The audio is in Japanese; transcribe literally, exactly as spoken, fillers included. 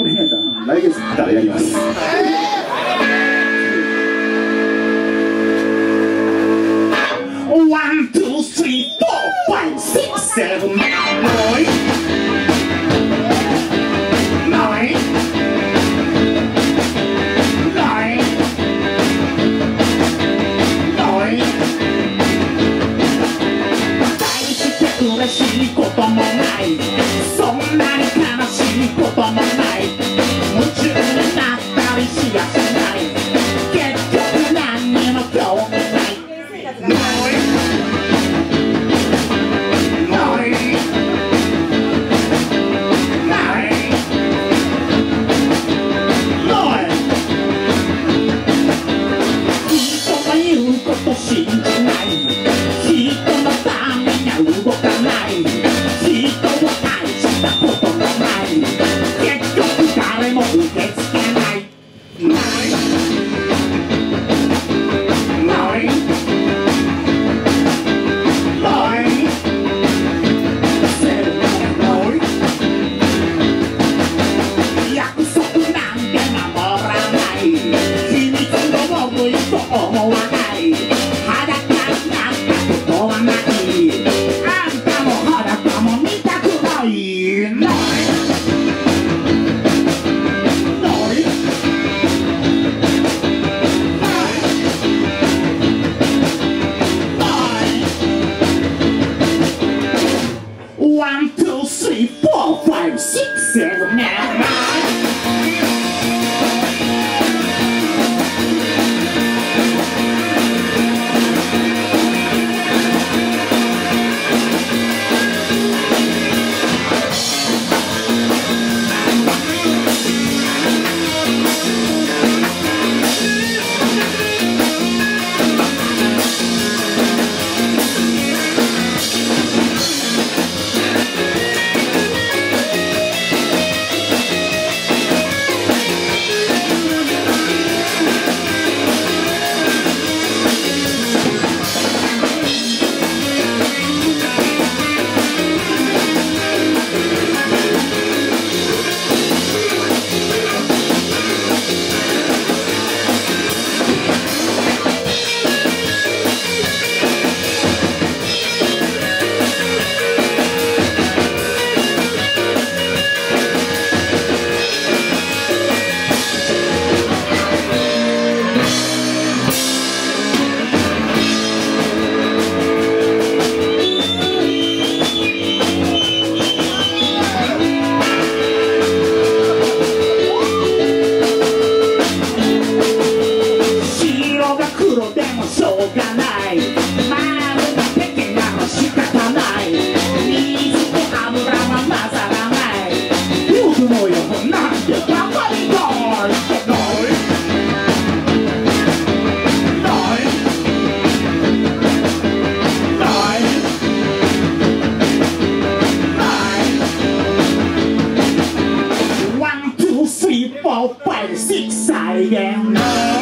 れへんやったら来月からやります。ワン、ツー、スリー、フォー、ファイブ、シックス、セブン、ナイン、ナイン、ナイン、ナイン。大して嬉しいこともないそんなに悲しいこともない夢中になったりしやしない結局何にも興味ない信じない人のためには動かない人を愛したことがない結局誰も受け付けないないないないせるない約束なんて守らない秘密の僕いと思わないOne, two, three, four, five, six, seven, eight, nine. 四、五、六、七、再現